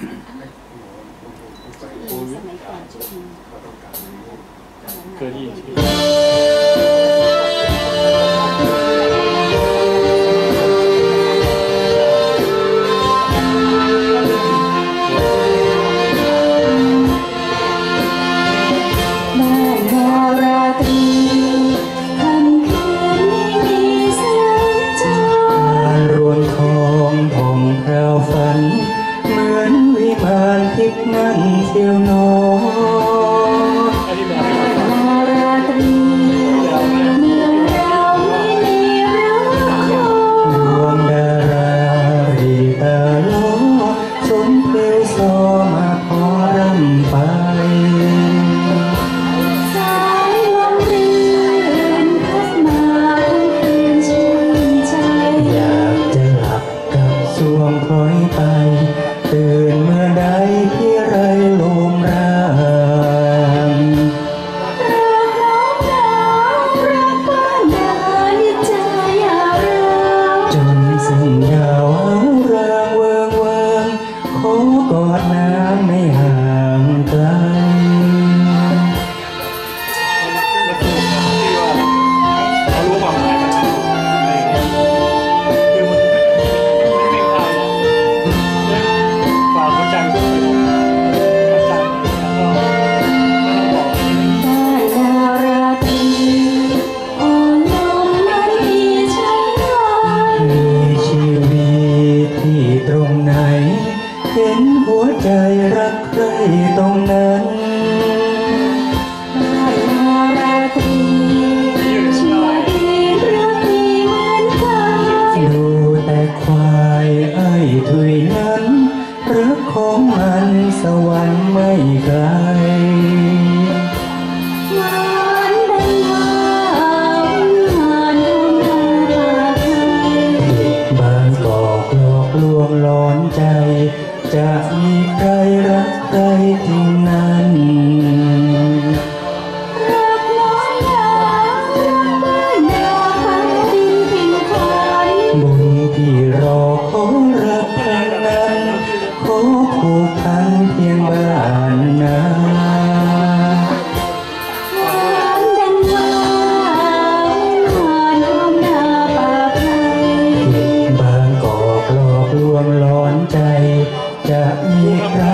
สมัยก่อนเคยได้ยินชื่อทิพย์นั้นเที่ยวน้ราตรีเมื่อเราไม่มีรักดวงดารารีตาโลสมเพลโซมาขอรำไปสายลมรื่นพัดมาทั้งคืนชื่นใจอยากจะหลับกับสวงคอยไปตื่นเมื่อใดที่ไรลมรางรักน้องนางรักบ้านนานิจใจอารามจนสิ้นดาวรางเวิงเวิงขอกอดน้ำไม่ห่างไกลเขารู้ความหมายมันคือมันไม่เป็นทางฝากพระจันทร์พระจันทร์แล้วก็ไม่ต้องบอกบ้านนาราตรีอ่อนลงไม่มีใช่ไหมมีชีวิตที่ตรงไหนเห็นหัวใจรักใครตรงนั้นบ้านนาราตรีเชื่อดีรักดีเหมือนกันดูแต่ควายไอ้ถุยนั้นรักของมันสวรรค์ไม่ไกลหวานดังหวานหวานดวงตาปากไทยบางกอกหลอกลวงหลอนใจจะมีใครรักใครจริงนั้นรักน้องนารักบ้านนาพันดินถิ่นขอนบุญที่รอขอรักครั้งนั้นขอผูกพันเพียงบ้านนาหวานดังหวานหวานดวงตาปากไทยบางกอกหลอกลวงหลอนใจจะมีใคร